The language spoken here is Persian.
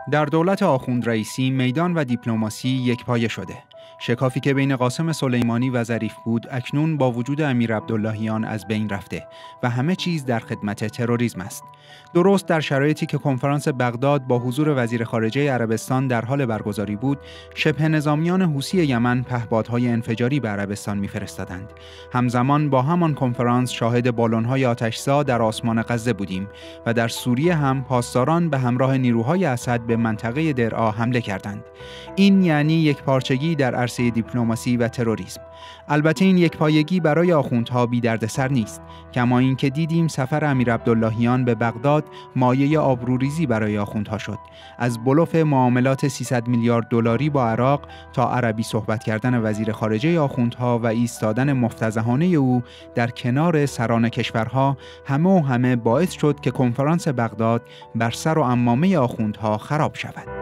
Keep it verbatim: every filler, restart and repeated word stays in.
در دولت آخوند رئیسی میدان و دیپلماسی یکپایه شده. شکافی که بین قاسم سلیمانی و ظریف بود اکنون با وجود امیر عبداللهیان از بین رفته و همه چیز در خدمت تروریسم است. درست در شرایطی که کنفرانس بغداد با حضور وزیر خارجه عربستان در حال برگزاری بود، شبه نظامیان حوثی یمن پهپادهای انفجاری به عربستان می‌فرستادند. همزمان با همان کنفرانس شاهد بالون‌های آتش‌زا در آسمان غزه بودیم و در سوریه هم پاسداران به همراه نیروهای اسد به منطقه درعا حمله کردند. این یعنی یک پارچگی در عرصه دیپلماسی و تروریسم. البته این یکپایگی برای آخوندها بی دردسر نیست، کما اینکه دیدیم سفر امیر عبداللهیان به بغداد مایه آبروریزی برای آخوندها شد. از بلوف معاملات سیصد میلیارد دلاری با عراق تا عربی صحبت کردن وزیر خارجه آخوندها و ایستادن مفتضحانه او در کنار سران کشورها، همه و همه باعث شد که کنفرانس بغداد بر سر و عمامه آخوندها خراب شود.